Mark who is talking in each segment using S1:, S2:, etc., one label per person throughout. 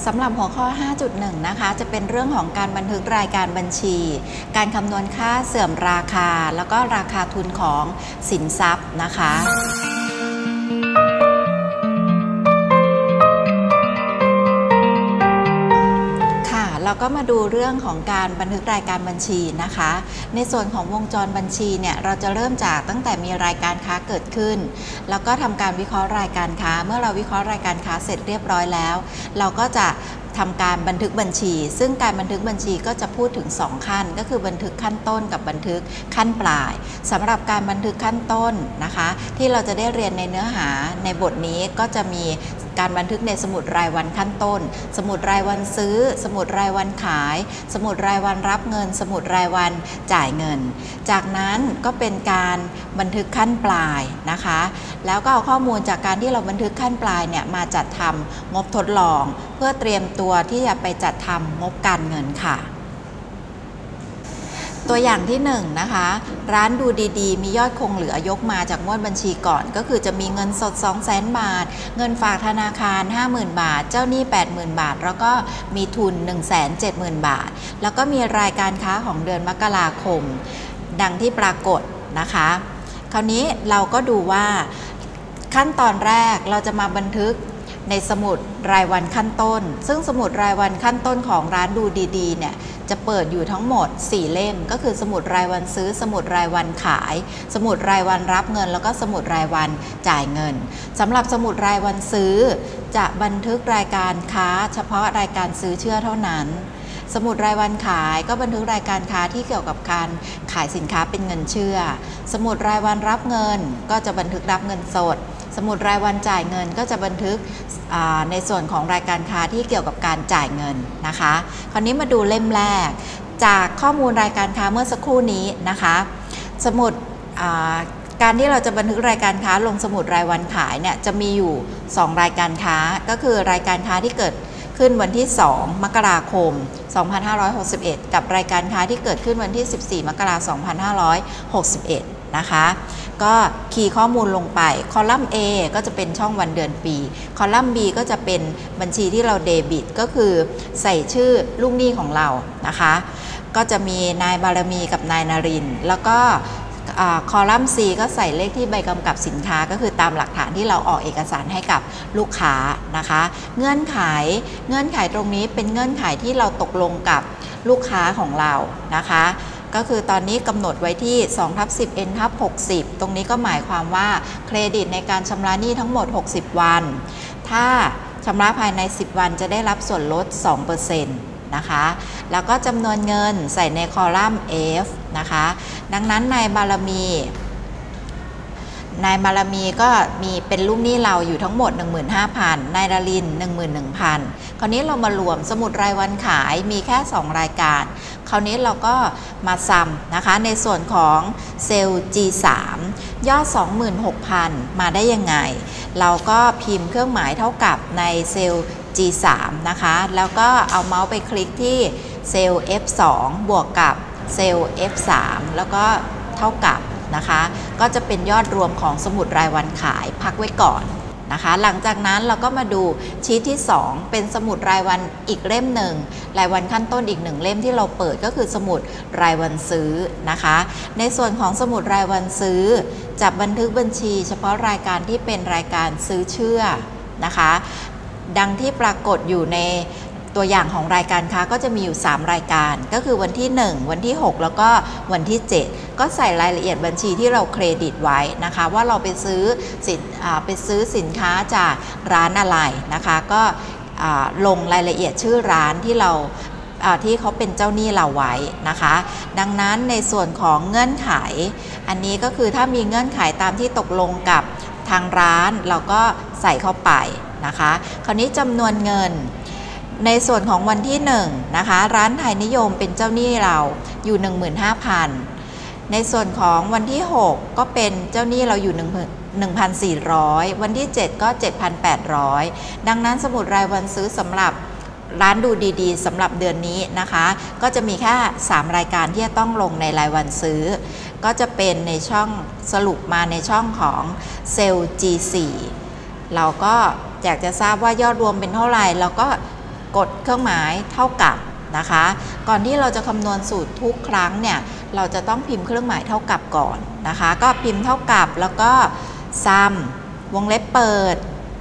S1: ำหรับหัวข้อ 5.1 นะคะจะเป็นเรื่องของการบันทึกรายการบัญชีการคำนวณค่าเสื่อมราคาแล้วก็ราคาทุนของสินทรัพย์นะคะเราก็มาดูเรื่องของการบันทึกรายการบัญชีนะคะในส่วนของวงจรบัญชีเนี่ยเราจะเริ่มจากตั้งแต่มีรายการค้าเกิดขึ้นแล้วก็ทำการวิเคราะห์รายการค้าเมื่อเราวิเคราะห์รายการค้าเสร็จเรียบร้อยแล้วเราก็จะทำการบันทึกบัญชีซึ่งการบันทึกบัญชีก็จะพูดถึง2ขั้นก็คือบันทึกขั้นต้นกับบันทึกขั้นปลายสำหรับการบันทึกขั้นต้นนะคะที่เราจะได้เรียนในเนื้อหาในบทนี้ก็จะมีการบันทึกในสมุดรายวันขั้นต้นสมุดรายวันซื้อสมุดรายวันขายสมุดรายวันรับเงินสมุดรายวันจ่ายเงินจากนั้นก็เป็นการบันทึกขั้นปลายนะคะแล้วก็เอาข้อมูลจากการที่เราบันทึกขั้นปลายเนี่ยมาจัดทำงบทดลองเพื่อเตรียมตัวที่จะไปจัดทำงบการเงินค่ะตัวอย่างที่1นะคะร้านดูดีๆมียอดคงเหลือยกมาจากงวดบัญชีก่อนก็คือจะมีเงินสด 200,000 บาทเงินฝากธนาคาร 50,000 บาทเจ้าหนี้ 80,000 บาทแล้วก็มีทุน 170,000 บาทแล้วก็มีรายการค้าของเดือนมกราคมดังที่ปรากฏนะคะคราวนี้เราก็ดูว่าขั้นตอนแรกเราจะมาบันทึกในสมุดรายวันขั้นต้นซึ่งสมุดรายวันขั้นต้นของร้านดูดีๆเนี่ยจะเปิดอยู่ทั้งหมด4เล่มก็คือสมุดรายวันซื้อสมุดรายวันขายสมุดรายวันรับเงินแล้วก็สมุดรายวันจ่ายเงินสำหรับสมุดรายวันซื้อจะบันทึกรายการค้าเฉพาะรายการซื้อเชื่อเท่านั้นสมุดรายวันขายก็บันทึกรายการค้าที่เกี่ยวกับการขายสินค้าเป็นเงินเชื่อสมุดรายวันรับเงินก็จะบันทึกรับเงินสดสมุดรายวันจ่ายเงินก็จะบันทึกในส่วนของรายการค้าที่เกี่ยวกับการจ่ายเงินนะคะคราวนี้มาดูเล่มแรกจากข้อมูลรายการค้าเมื่อสักครู่นี้นะคะสมุดการที่เราจะบันทึกรายการค้าลงสมุดรายวันขายเนี่ยจะมีอยู่2รายการค้าก็คือรายการค้าที่เกิดขึ้นวันที่2มกราคม2561กับรายการค้าที่เกิดขึ้นวันที่14มกราคม2561นะคะก็คีย์ข้อมูลลงไปคอลัมน์ A ก็จะเป็นช่องวันเดือนปีคอลัมน์ B ก็จะเป็นบัญชีที่เราเดบิตก็คือใส่ชื่อลูกหนี้ของเรานะคะก็จะมีนายบารมีกับนายนรินทร์แล้วก็คอลัมน์ C ก็ใส่เลขที่ใบกำกับสินค้าก็คือตามหลักฐานที่เราออกเอกสารให้กับลูกค้านะคะเงื่อนไขตรงนี้เป็นเงื่อนไขที่เราตกลงกับลูกค้าของเรานะคะก็คือตอนนี้กำหนดไว้ที่2/10N/60ตรงนี้ก็หมายความว่าเครดิตในการชำระหนี้ทั้งหมด60วันถ้าชำระภายใน10วันจะได้รับส่วนลด 2% นะคะแล้วก็จำนวนเงินใส่ในคอลัมน์ F นะคะดังนั้นนายบารมีก็มีเป็นลูกหนี้เราอยู่ทั้งหมด 15,000 นายดาริน 11,000 คราวนี้เรามารวมสมุดรายวันขายมีแค่2รายการคราวนี้เราก็มาซ้ำนะคะในส่วนของเซลล์ G3 ยอด 26,000 มาได้ยังไงเราก็พิมพ์เครื่องหมายเท่ากับในเซลล์ G3 นะคะแล้วก็เอาเมาส์ไปคลิกที่เซลล์ F2 บวกกับเซลล์ F3 แล้วก็เท่ากับนะคะก็จะเป็นยอดรวมของสมุดรายวันขายพักไว้ก่อนนะคะหลังจากนั้นเราก็มาดูชีทที่2เป็นสมุดรายวันอีกเล่มหนึ่งรายวันขั้นต้นอีก1เล่มที่เราเปิดก็คือสมุดรายวันซื้อนะคะในส่วนของสมุดรายวันซื้อจะบันทึกบัญชีเฉพาะรายการที่เป็นรายการซื้อเชื่อนะคะดังที่ปรากฏอยู่ในตัวอย่างของรายการค้าก็จะมีอยู่3รายการก็คือวันที่1วันที่6แล้วก็วันที่7ก็ใส่รายละเอียดบัญชีที่เราเครดิตไว้นะคะว่าเราไปซื้อสินค้าจากร้านอะไรนะคะก็ลงรายละเอียดชื่อร้านที่เราที่เขาเป็นเจ้าหนี้เราไว้นะคะดังนั้นในส่วนของเงื่อนไขอันนี้ก็คือถ้ามีเงื่อนไขตามที่ตกลงกับทางร้านเราก็ใส่เข้าไปนะคะคราวนี้จำนวนเงินในส่วนของวันที่1นะคะร้านไทยนิยมเป็นเจ้าหนี้เราอยู่ 15,000 ในส่วนของวันที่6ก็เป็นเจ้าหนี้เราอยู่ 1,400 วันที่7ก็ 7,800 ดังนั้นสมุดรายวันซื้อสำหรับร้านดูดีๆสำหรับเดือนนี้นะคะก็จะมีแค่3รายการที่จะต้องลงในรายวันซื้อก็จะเป็นในช่องสรุปมาในช่องของเซลล์ G4 เราก็อยากจะทราบว่ายอดรวมเป็นเท่าไหร่เราก็กดเครื่องหมายเท่ากับนะคะก่อนที่เราจะคำนวณสูตรทุกครั้งเนี่ยเราจะต้องพิมพ์เครื่องหมายเท่ากับก่อนนะคะก็พิมพ์เท่ากับแล้วก็ sum วงเล็บเปิด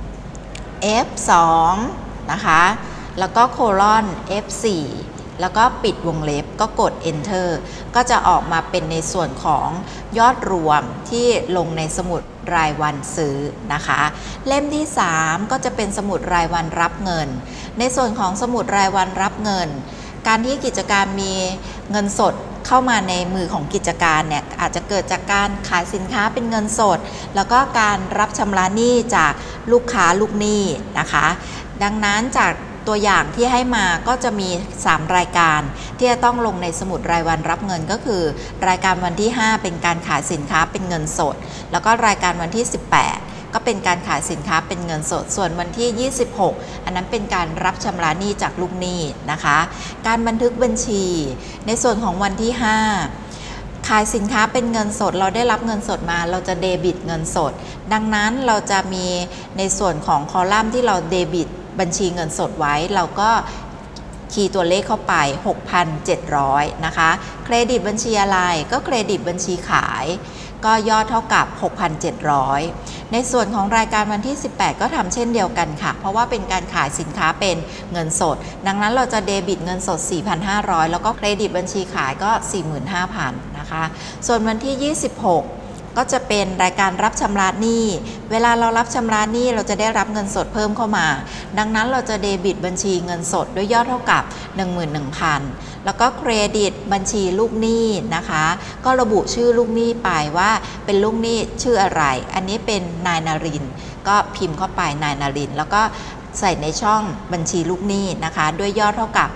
S1: f2 นะคะแล้วก็โคลอน f4 แล้วก็ปิดวงเล็บก็กด enter ก็จะออกมาเป็นในส่วนของยอดรวมที่ลงในสมุดรายวันซื้อนะคะเล่มที่3ก็จะเป็นสมุดรายวันรับเงินในส่วนของสมุดรายวันรับเงินการที่กิจการมีเงินสดเข้ามาในมือของกิจการเนี่ยอาจจะเกิดจากการขายสินค้าเป็นเงินสดแล้วก็การรับชำระหนี้จากลูกค้าลูกหนี้นะคะดังนั้นจากตัวอย่างที่ให้มาก็จะมี3รายการที่จะต้องลงในสมุดรายวันรับเงินก็คือรายการวันที่5เป็นการขายสินค้าเป็นเงินสดแล้วก็รายการวันที่18ก็เป็นการขายสินค้าเป็นเงินสดส่วนวันที่26อันนั้นเป็นการรับชำระหนี้จากลูกหนี้นะคะการบันทึกบัญชีในส่วนของวันที่5ขายสินค้าเป็นเงินสดเราได้รับเงินสดมาเราจะเดบิตเงินสดดังนั้นเราจะมีในส่วนของคอลัมน์ที่เราเดบิตบัญชีเงินสดไว้เราก็คีย์ตัวเลขเข้าไป 6,700 นะคะเครดิตบัญชีอะไรก็เครดิตบัญชีขายก็ยอดเท่ากับ 6,700 ในส่วนของรายการวันที่18ก็ทำเช่นเดียวกันค่ะเพราะว่าเป็นการขายสินค้าเป็นเงินสดดังนั้นเราจะเดบิตเงินสด 4,500 แล้วก็เครดิตบัญชีขายก็ 45,000 นะคะส่วนวันที่26ก็จะเป็นรายการรับชำระหนี้เวลาเรารับชำระหนี้เราจะได้รับเงินสดเพิ่มเข้ามาดังนั้นเราจะเดบิตบัญชีเงินสดด้วยยอดเท่ากับ 11,000 แล้วก็เครดิตบัญชีลูกหนี้นะคะก็ระบุชื่อลูกหนี้ไปว่าเป็นลูกหนี้ชื่ออะไรอันนี้เป็นนายนรินทร์ก็พิมพ์เข้าไปนายนรินทร์แล้วก็ใส่ในช่องบัญชีลูกหนี้นะคะด้วยยอดเท่ากับ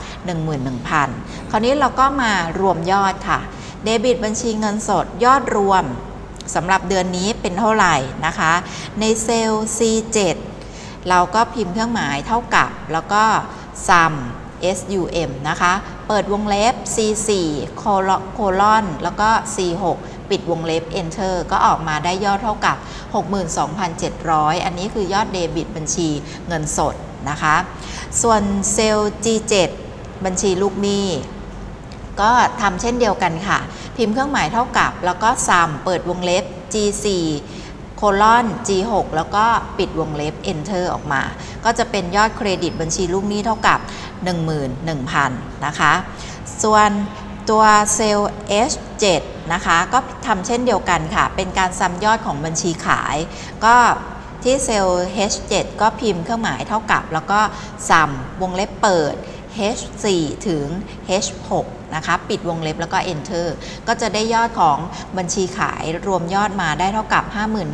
S1: 11,000 คราวนี้เราก็มารวมยอดค่ะเดบิตบัญชีเงินสดยอดรวมสำหรับเดือนนี้เป็นเท่าไหร่นะคะในเซลล์ C7 เราก็พิมพ์เครื่องหมายเท่ากับแล้วก็ sum sum นะคะเปิดวงเล็บ C4 โคลอนแล้วก็ C6 ปิดวงเล็บ enter ก็ออกมาได้ยอดเท่ากับ 62,700 อันนี้คือยอดเดบิตบัญชีเงินสดนะคะส่วนเซลล์ G7 บัญชีลูกหนี้ก็ทำเช่นเดียวกันค่ะพิมพ์เครื่องหมายเท่ากับแล้วก็ sum เปิดวงเล็บ G4 โคลอน G6 แล้วก็ปิดวงเล็บ enter ออกมาก็จะเป็นยอดเครดิตบัญชีลูกหนี้เท่ากับ 11,000 นะคะส่วนตัวเซลล์ H7 นะคะก็ทำเช่นเดียวกันค่ะเป็นการซ้ำยอดของบัญชีขายก็ที่เซลล์ H7 ก็พิมพ์เครื่องหมายเท่ากับแล้วก็ sum วงเล็บเปิดH4 ถึง H6 นะคะปิดวงเล็บแล้วก็ enter ก็จะได้ยอดของบัญชีขายรวมยอดมาได้เท่ากับ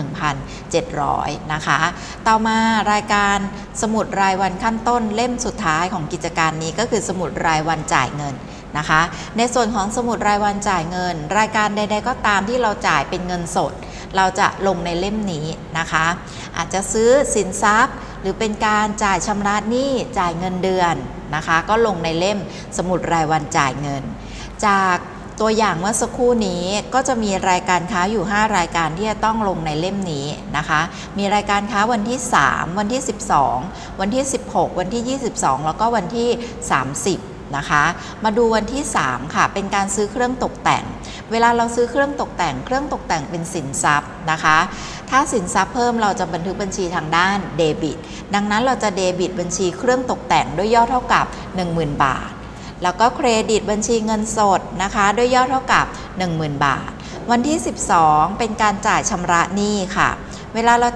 S1: 51,700 นะคะต่อมารายการสมุดรายวันขั้นต้นเล่มสุดท้ายของกิจการนี้ก็คือสมุดรายวันจ่ายเงินนะคะในส่วนของสมุดรายวันจ่ายเงินรายการใดๆก็ตามที่เราจ่ายเป็นเงินสดเราจะลงในเล่มนี้นะคะอาจจะซื้อสินทรัพย์หรือเป็นการจ่ายชำระหนี้จ่ายเงินเดือนนะคะก็ลงในเล่มสมุดรายวันจ่ายเงินจากตัวอย่างเมื่อสักครู่นี้ก็จะมีรายการค้าอยู่5รายการที่จะต้องลงในเล่มนี้นะคะมีรายการค้าวันที่3วันที่12วันที่16วันที่22แล้วก็วันที่30นะคะมาดูวันที่3ค่ะเป็นการซื้อเครื่องตกแต่งเวลาเราซื้อเครื่องตกแต่งเป็นสินทรัพย์นะคะถ้าสินทรัพย์เพิ่มเราจะบันทึกบัญชีทางด้านเดบิตดังนั้นเราจะเดบิตบัญชีเครื่องตกแต่งด้วยยอดเท่ากับ 10,000 บาทแล้วก็เครดิตบัญชีเงินสดนะคะด้วยยอดเท่ากับ 10,000 บาทวันที่12เป็นการจ่ายชำระหนี้ค่ะเวลาเรา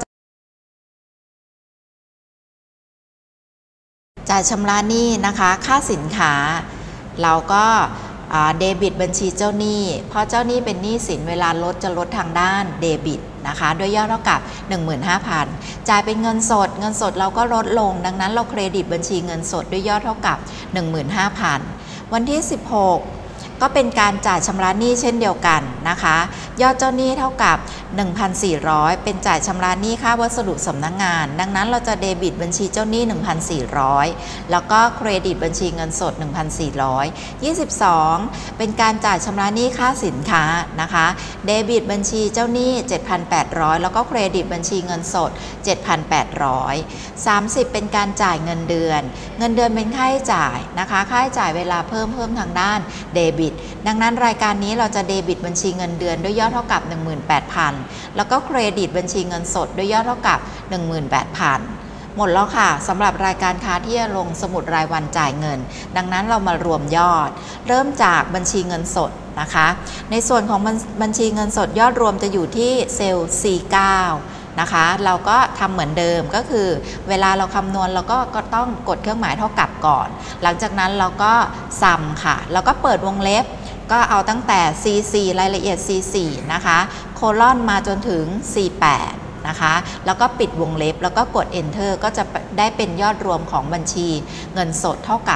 S1: จ่ายชำระหนี้นะคะค่าสินค้าเราก็เดบิตบัญชีเจ้าหนี้เพราะเจ้าหนี้เป็นหนี้สินเวลาลดจะลดทางด้านเดบิตนะคะด้วยยอดเท่ากับ 15,000 จ่ายเป็นเงินสดเราก็ลดลงดังนั้นเราเครดิตบัญชีเงินสดด้วยยอดเท่ากับ 15,000 วันที่16ก็เป็นการจ่ายชำระหนี้เช่นเดียวกันนะคะยอดเจ้าหนี้เท่ากับ 1,400 เป็นจ่ายชำระหนี้ค่าวัสดุสำนักงานดังนั้นเราจะเดบิตบัญชีเจ้าหนี้ 1,400 แล้วก็เครดิตบัญชีเงินสด 1,400 22เป็นการจ่ายชำระหนี้ค่าสินค้านะคะเดบิตบัญชีเจ้าหนี้ 7,800 แล้วก็เครดิตบัญชีเงินสด 7,800 30เป็นการจ่ายเงินเดือนเป็นค่าใช้จ่ายนะคะค่าใช้จ่ายเวลาเพิ่มทางด้านเดบิตดังนั้นรายการนี้เราจะเดบิตบัญชีเงินเดือนด้วยยอดเท่ากับ 18,000 แล้วก็เครดิตบัญชีเงินสดด้วยยอดเท่ากับ 18,000 หมดแล้วค่ะสำหรับรายการค้าที่จะลงสมุดรายวันจ่ายเงินดังนั้นเรามารวมยอดเริ่มจากบัญชีเงินสดนะคะในส่วนของบัญชีเงินสดยอดรวมจะอยู่ที่เซลล์ C9 นะคะเราก็ทำเหมือนเดิมก็คือเวลาเราคำนวณเราก็ต้องกดเครื่องหมายเท่ากับก่อนหลังจากนั้นเราก็ซัมค่ะแล้วก็เปิดวงเล็บก็เอาตั้งแต่ C4 รายละเอียด C4 นะคะโคลอนมาจนถึง C8 นะคะแล้วก็ปิดวงเล็บแล้วก็กด Enter ก็จะได้เป็นยอดรวมของบัญชีเงินสดเท่ากับ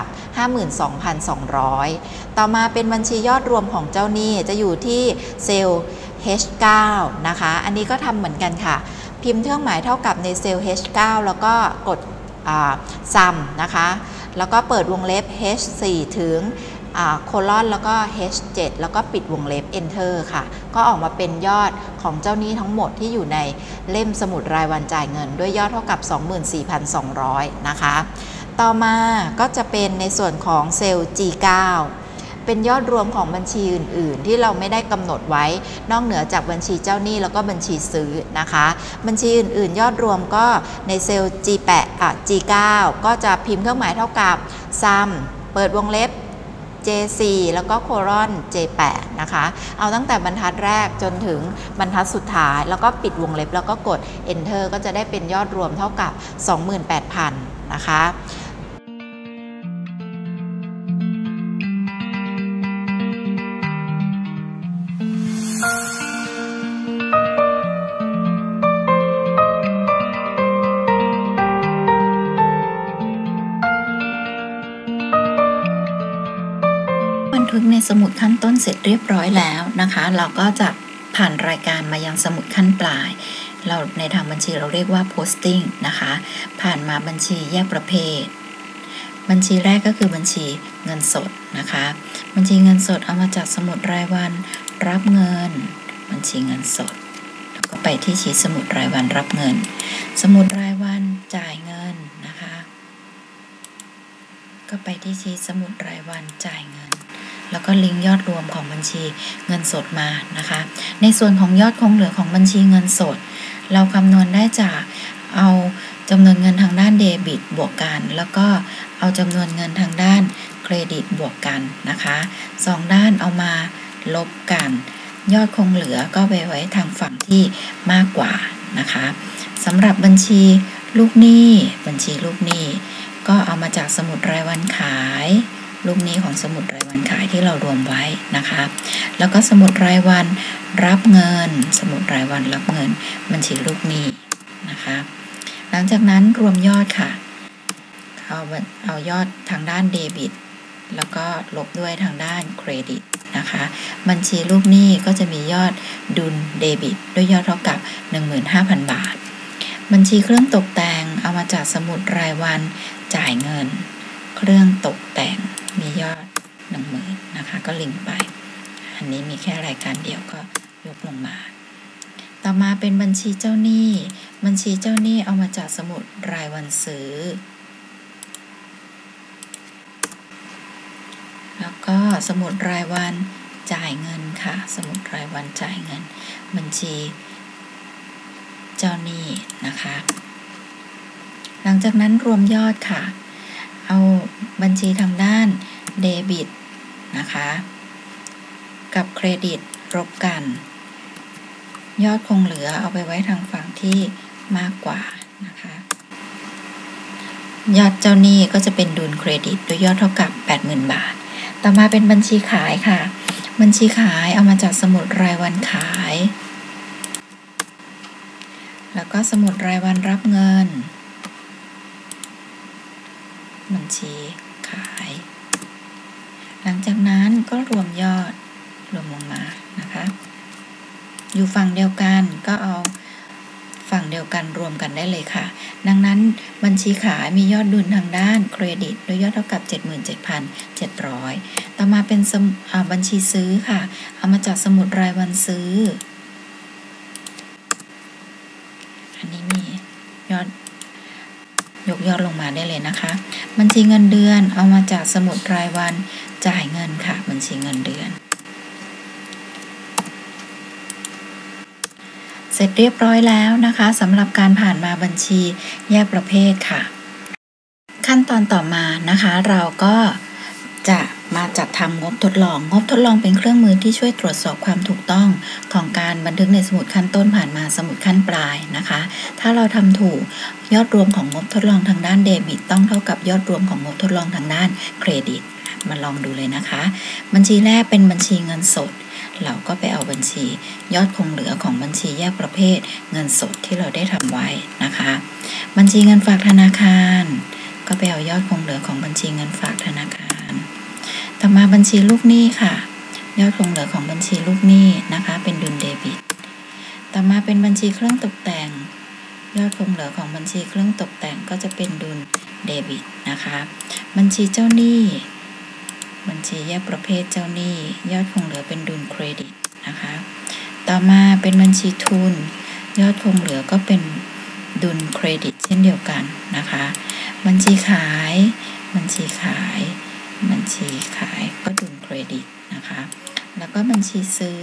S1: 52,200 ต่อมาเป็นบัญชียอดรวมของเจ้าหนี้จะอยู่ที่เซลล์ H9 นะคะอันนี้ก็ทำเหมือนกันค่ะพิมพ์เครื่องหมายเท่ากับในเซลล์ H9 แล้วก็กดซัมนะคะแล้วก็เปิดวงเล็บ H4 ถึงโคลอนแล้วก็ H7 แล้วก็ปิดวงเล็บ Enter ค่ะก็ออกมาเป็นยอดของเจ้าหนี้ทั้งหมดที่อยู่ในเล่มสมุดรายวันจ่ายเงินด้วยยอดเท่ากับ 24,200 นะคะต่อมาก็จะเป็นในส่วนของเซลล์ G9 เป็นยอดรวมของบัญชีอื่นๆที่เราไม่ได้กำหนดไว้นอกเหนือจากบัญชีเจ้าหนี้แล้วก็บัญชีซื้อนะคะบัญชีอื่นๆยอดรวมก็ในเซลล์ G9 ก็จะพิมพ์เครื่องหมายเท่ากับ sum เปิดวงเล็บ J4 แล้วก็โคลอน J8 นะคะเอาตั้งแต่บรรทัดแรกจนถึงบรรทัดสุดท้ายแล้วก็ปิดวงเล็บแล้วก็กด Enter ก็จะได้เป็นยอดรวมเท่ากับ 28,000 นะคะในสมุดขั้นต้นเสร็จเรียบร้อยแล้วนะคะเราก็จะผ่านรายการมายังสมุดขั้นปลายเราในทางบัญชีเราเรียกว่า posting นะคะผ่านมาบัญชีแยกประเภทบัญชีแรกก็คือบัญชีเงินสดนะคะบัญชีเงินสดเอามาจากสมุดรายวันรับเงินบัญชีเงินสดแล้วก็ไปที่ชีทสมุดรายวันรับเงินสมุดรายวันจ่ายเงินนะคะก็ไปที่ชีทสมุดรายวันจ่ายเงินแล้วก็ลิงก์ยอดรวมของบัญชีเงินสดมานะคะในส่วนของยอดคงเหลือของบัญชีเงินสดเราคำนวณได้จากเอาจำนวนเงินทางด้านเดบิตบวกกันแล้วก็เอาจำนวนเงินทางด้านเครดิตบวกกันนะคะสองด้านเอามาลบกันยอดคงเหลือก็ไปไว้ทางฝั่งที่มากกว่านะคะสำหรับบัญชีลูกหนี้ก็เอามาจากสมุดรายวันขายลูกหนี้ของสมุดรายวันขายที่เรารวมไว้นะคะแล้วก็สมุดรายวันรับเงินสมุดรายวันรับเงินบัญชีลูกหนี้นะคะหลังจากนั้นรวมยอดค่ะเอายอดทางด้านเดบิตแล้วก็ลบด้วยทางด้านเครดิตนะคะบัญชีลูกหนี้ก็จะมียอดดุลเดบิตด้วยยอดเท่ากับ 15,000 บาทบัญชีเครื่องตกแต่งเอามาจากสมุดรายวันจ่ายเงินเครื่องตกแต่งมียอด 10,000 นะคะก็ลิงก์ไปอันนี้มีแค่รายการเดียวก็ยกลงมาต่อมาเป็นบัญชีเจ้าหนี้เอามาจากสมุดรายวันซื้อแล้วก็สมุดรายวันจ่ายเงินค่ะสมุดรายวันจ่ายเงินบัญชีเจ้าหนี้นะคะหลังจากนั้นรวมยอดค่ะเอาบัญชีทางด้านเดบิตนะคะกับเครดิตลบกันยอดคงเหลือเอาไปไว้ทางฝั่งที่มากกว่านะคะยอดเจ้าหนี้ก็จะเป็นดุลเครดิตด้วยยอดเท่ากับ 80,000 บาทต่อมาเป็นบัญชีขายค่ะบัญชีขายเอามาจากสมุดรายวันขายแล้วก็สมุดรายวันรับเงินบัญชีขายหลังจากนั้นก็รวมยอดรวมลงมานะคะอยู่ฝั่งเดียวกันก็เอาฝั่งเดียวกันรวมกันได้เลยค่ะดังนั้นบัญชีขายมียอดดุลทางด้านเครดิตด้วยยอดเท่ากับ 77,700 ต่อมาเป็นบัญชีซื้อค่ะเอามาจากสมุดรายวันซื้ออันนี้มียอดยกยอดลงมาได้เลยนะคะบัญชีเงินเดือนเอามาจากสมุดรายวันจ่ายเงินค่ะบัญชีเงินเดือนเสร็จเรียบร้อยแล้วนะคะสำหรับการผ่านมาบัญชีแยกประเภทค่ะขั้นตอนต่อมานะคะเราก็จะมาจัดทำงบทดลองเป็นเครื่องมือที่ช่วยตรวจสอบความถูกต้องของการบันทึกในสมุดขั้นต้นผ่านมาสมุดขั้นปลายนะคะถ้าเราทำถูกยอดรวมของงบทดลองทางด้านเดบิตต้องเท่ากับยอดรวมของงบทดลองทางด้านเครดิตมาลองดูเลยนะคะบัญชีแรกเป็นบัญชีเงินสดเราก็ไปเอาบัญชียอดคงเหลือของบัญชีแยกประเภทเงินสดที่เราได้ทำไว้นะคะบัญชีเงินฝากธนาคารก็ไปเอายอดคงเหลือของบัญชีเงินฝากธนาคารต่อมาบัญชีลูกหนี้ค่ะยอดคงเหลือของบัญชีลูกหนี้นะคะเป็นดุลเดบิตต่อมาเป็นบัญชีเครื่องตกแต่งยอดคงเหลือของบัญชีเครื่องตกแต่งก็จะเป็นดุลเดบิตนะคะบัญชีเจ้าหนี้บัญชีแยกประเภทเจ้าหนี้ยอดคงเหลือเป็นดุลเครดิตนะคะต่อมาเป็นบัญชีทุนยอดคงเหลือก็เป็นดุลเครดิตเช่นเดียวกันนะคะบัญชีขายก็ดุลเครดิตนะคะแล้วก็บัญชีซื้อ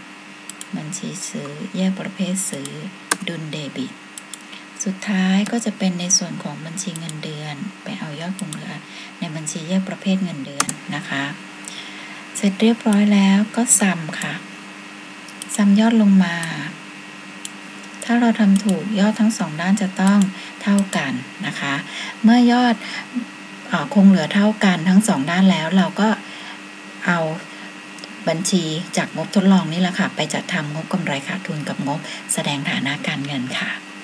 S1: แยกประเภทซื้อดุลเดบิตสุดท้ายก็จะเป็นในส่วนของบัญชีเงินเดือนไปเอายอดคงเหลือในบัญชีแยกประเภทเงินเดือนนะคะเสร็จเรียบร้อยแล้วก็ซัมค่ะซัมยอดลงมาถ้าเราทำถูกยอดทั้งสองด้านจะต้องเท่ากันนะคะเมื่อยอดคงเหลือเท่ากันทั้งสองด้านแล้วเราก็เอาบัญชีจากงบทดลองนี่แหละค่ะไปจัดทำงบกำไรขาดทุนกับงบแสดงฐานะการเงินค่ะ